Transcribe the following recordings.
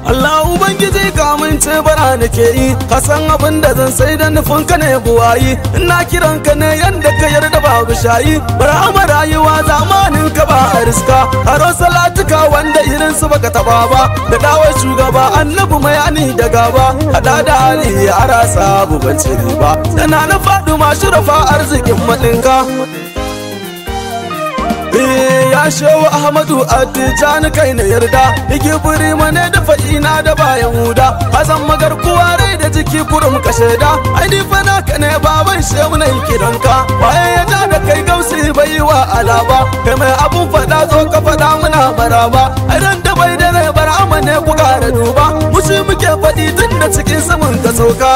Allah ubangiji ka mun ce bara nake yi ka san abin da zan sai da nufin ka ne buwayi ina kiran ka ne yanda ka yarda babu shayi bara rayuwa zamanin ka ba a riska haro salatuka wanda irin su baka taba ba da dawo shugaba annabi mai ani da gaba hada da hali a rasa buban ciri ba dana na faɗi masu rafa arzikin madinka ya shehu Ahmadu Attijani kai na yarda yake buri mane da fa'ina da bayan huda hazan magar kuwa rai da jiki kurum ka shaida ai ni fa naka ne baban shehu na kiranka waye ya ja da kai gausi bai wa alaba kai mai abun fada zo ka fada muna maraba ai ran da bai da rai bara ne ku gara duba mushi muke faɗi tun da cikin saman ka sauka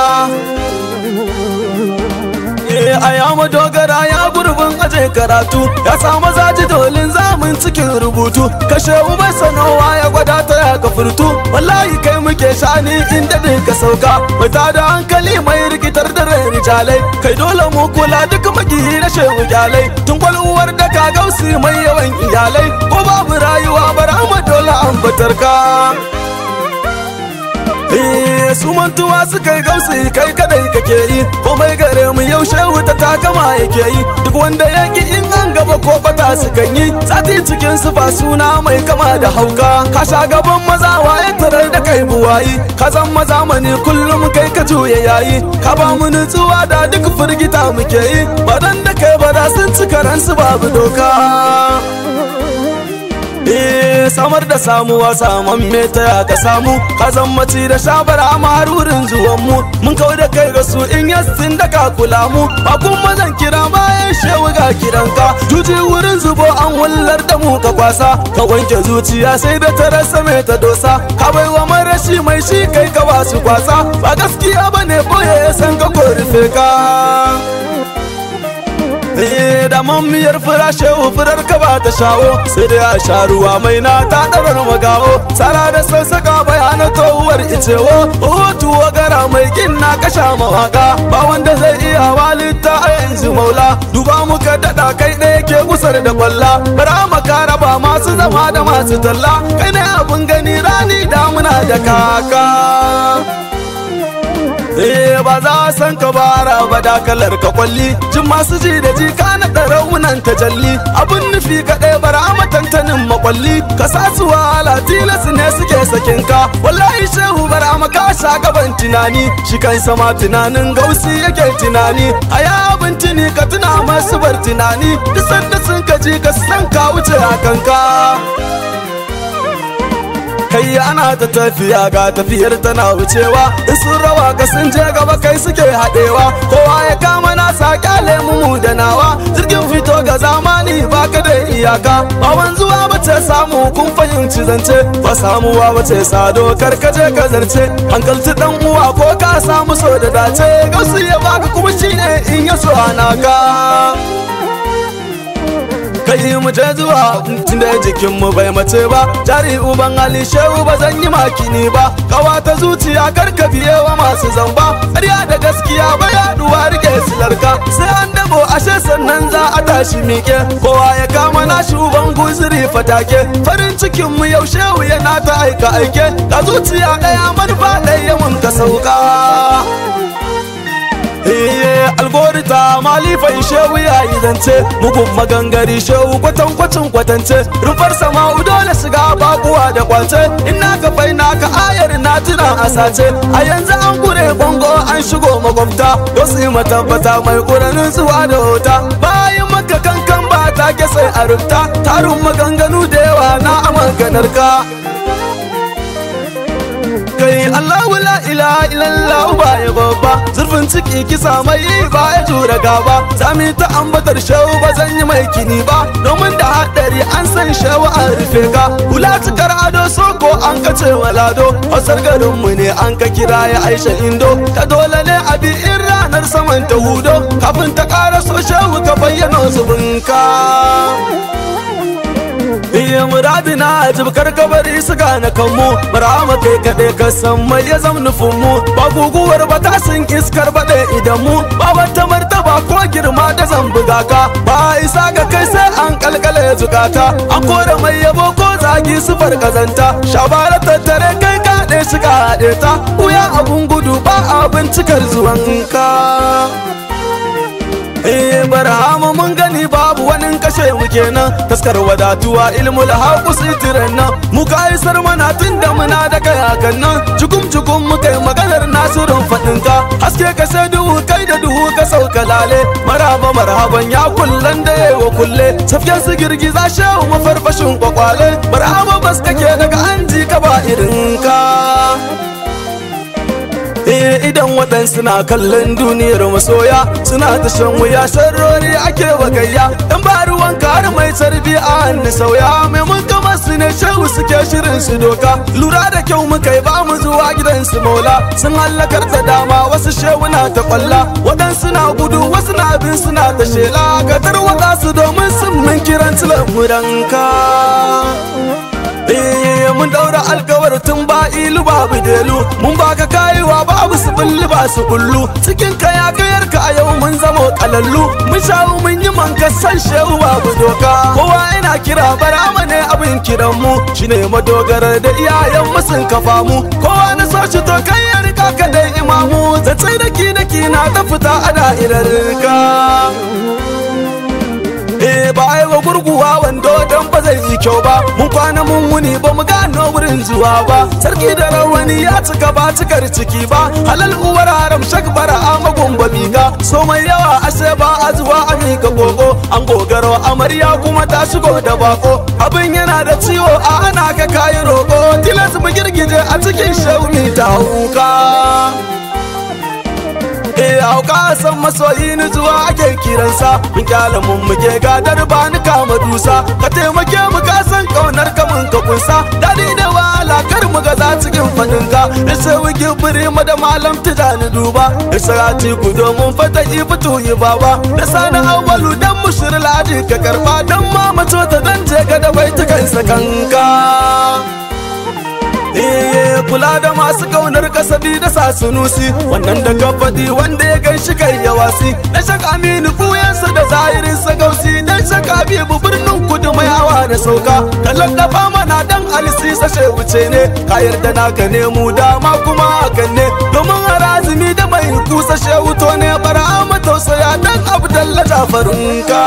a yamu dogara ya gurbin aje karatu ya samu zaji dolin zamun cikin rubutu kashe ubai sanowa ya gwada ta ya ka furtu wallahi kai muke shani inda din ka sauka mata da hankali mai rikitar da rijalai kai dole mu kula duk magihi na shehu gyalai tun kwalwar da ka gausi mai yawan iyalai ko babu rayuwa bara mu dole an batar ka su mantuwa su kai gausi kai kadai kake yi komai gare mu yau shehu ta takama yake yi duk wanda yaki in an gaba ko bata su kan yi sati cikin su ba suna mai kama da hauka ka sha gaban maza waye tarar da kai buwayi ka zan maza mani kullum kai ka juya yayi ka ba mu nutsuwa da duk firgita muke yi badan da kai ba da sun cika ransu babu doka samar da samuwa saman meta ya ka samu ka zammaci da shabara marurin zuwan mu mun kau da kai ga su in yastin da ka kula mu ba kuma zan kira bayan shewu ga kiranka juji wurin zubo an hullar da mu ka kwasa ka wanke zuciya sai da ta rasa mai ta dosa ka bai wa marashi mai shi kai ka wasu kwasa ba gaskiya bane boye ya san ka ko rufe ka da mammiyar fura shehu furar ka ba ta shawo sai dai a sha ruwa mai na ta ɗarar magawo tsara da sassaka bayana towar icewo hutu gara mai ginna ka sha mawaka ba wanda zai iya walita a yanzu maula duba muka daɗa kai ɗaya ke kusar da kwalla bara makara ba masu zama da masu talla kai ne abin gani rani damuna da kaka ba za a san ka bara ba dakalar ka kwalli jin masu ji da ji ka na raunan tajalli abun nufi kaɗai bara matantanin makwalli ka sa su wahala tilas ne suke sakin ka wallahi shehu bara maka sha gaban tunani shi kan sama tunanin gausi yake tunani a ya abin tuni ka tuna masu bar tunani duk sanda sun ka ji ka san ka wuce a kanka kai ana ta tafiya ga tafiyar tana wucewa in sun rawa ka sun je gaba kai suke haɗewa kowa ya kama nasa kyale mu da nawa jirgin fito ga zamani baka da iyaka ba wanzuwa bace samu kun fahimci zance ba samuwa bace sado karkaje ka zarce hankalci dan uwa ko ka samu so da dace gausu ya baka kuma shine in ya so anaka kai mu je zuwa tunda jikin mu bai mace ba jari uban ali shehu ba zan yi makini ba kawa ta zuciya karka biye wa masu zamba ƙarya da gaskiya ba yaduwa rike silarka sai an dabo ashe sannan za a tashi miƙe kowa ya kama na shuban guzuri fatake farin cikin mu yau shehu yana ta aika aike ga zuciya ɗaya manufa ɗaya mun ka sauka algorita malifan shehu ya yi zance mugun magangari shehu kwatankwacin kwatance rufar sama'u dole shiga bakuwa da kwace ina ka fai naka ayar na tuna a sace a yanzu an gure bango an shigo makwabta wasu yi matabbata mai ƙuranin zuwa da hota bayan maka kankan ba ta ke sai a rufta tarin maganganu da yawa na a maganar ka kai Allahu la ilaha illallah ba ya babba zurfin ciki kisa mai ba ya jura gaba sami ta ambatar shehu ba zan yi mai kini ba domin da haɗari an san shehu an rufe ka kula cikar ado soko an ka ce walado hasar garinmu ne an ka kira ya aisha indo ta dole ne a bi in ranar saman ta hudo kafin ta ƙara so shehu ka bayyana zubinka iya muradi na jibkar kabari su gane kanmu barama kai kaɗai ka san mai ya zam nufinmu ba guguwar ba ta sun iskar baɗe idan mu ba wata martaba ko girma da zan buga ka ba isa ga kai sai an kalkale zukata an kore mai yabo ko zagi su farkazanta shabara tattare kai ka haɗe suka haɗe ta wuya abun gudu ba abin cikar zuwanka. Barhama mun gani babu wani kashe mu kenan, taskar wadatuwa ilmul haqus itiran nan mu ka isar mana tunda muna da kai hakan nan. Jukum muka yi maganar Nasirun faɗinka, haske ka sai duhu kai da duhu ka sauka lale. Marhaban ya kullan da yawa kulle, safken su girgiza shehu mafarfashin kwakwale. Barhama bas kake daga an ji ka ba irinka. Idan waɗansu na kallon duniyar masoya suna ta shan wuya, sharrori ake bagayya. Dan ba ruwan har mai tarbi a hannu sauya, mai mun kama su ne shehu suke shirin su doka. Lura da kyau muka yi ba mu zuwa gidansu maula, sun hallakar da dama wasu shehu na ta kwalla. Waɗansu na gudu wasu na bin suna ta shela, ka tarwata su domin sun min kiran tilan mudanka. Mun daura alkawar tun ba ilu babu delu, mun baka kayiwa babu su bulli ba su kullu. Cikin kaya kayar ka a yau mun zama kalallu, mun shawo mun yi manka san shehu babu doka. Kowa yana kira Barhama ne abin kiran mu, shine madogarar da iyayen mu sun kafa mu. Kowa na so shi to kai ya rika ka dai imamu, zace daki na ta fita a da'irar ka. Ba ai wa gurguwa wando dan ba zai yi kyau ba, mun kwana mun wuni ba mu gano wurin zuwa ba. Sarki da rawani ya cika ba cikar ciki ba, halal uwar haram shak Barhama gumba miƙa. So mai yawa ashe ba a zuwa a miƙa gogo, an gogaro amarya kuma ta shigo da bako. Abin yana da ciwo a ana ka kayi roƙo, tilas mu girgije a cikin shaumi ta hauka. Hauka san masoyi ni zuwa ake kiransa, mun kyala mun muke gadar ba ni kama dusa. Ka taimake mu ka san kaunar ka mun ka kunsa, dadi da wala kar mu ga za cikin fadin ka. Sai wuki biri mu da malam tijani duba, sai ci ku domin fata yi fito yi baba. Da sani awwalu dan mushir ladi ka karba, dan ma mace ta dan je ga da bai ta kansa kanka. Kula da masu kaunar kasabi da sasunusi, wannan da ka faɗi wanda ya gan shi kai ya wasi. Dan shak Aminu kuyansa da zahirin sa gausi, dan shak Habibu birnin kudu mai hawa da sauka. Kallon dafa mana dan alisi sashe wuce ne, ka yarda naka ne mu dama kuma hakan ne. Domin harazimi da mai kusa shehu ne, Barhama tausaya dan Abdallah Jafarunka.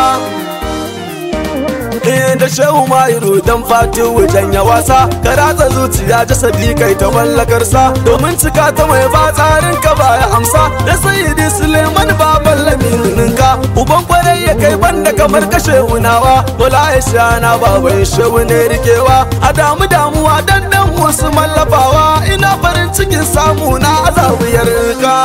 Da shehu mahiru dan fatihu wajen ya wasa, ka ratsa zuciya jasadi kai ta mallakarsa. Domin cika ta mai ba tsarin ka baya amsa, da sayyidi Suleiman baban lamininka. Uban kwarai ya kai banda kamar ka shehu nawa, wala ya shana baban shehu ne rikewa. A damuwa dan wasu mallafawa, ina farin cikin samu na azabiyar ka.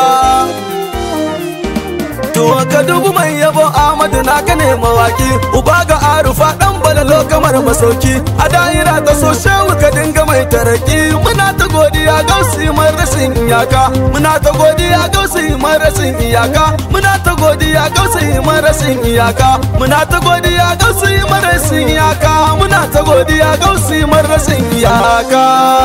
Ka dubu mai yabo Ahmadu na ka ne mawaki, uba ga Arufa dan balalo kamar masauki. A da'ira ta so shehu ka dinga mai taraki, muna ta godiya gausi mai rashin iyaka. Muna ta godiya gausi mai rashin iyaka, muna ta godiya gausi mai rashin iyaka, muna ta godiya gausi mai rashin iyaka, muna ta godiya gausi mai rashin iyaka.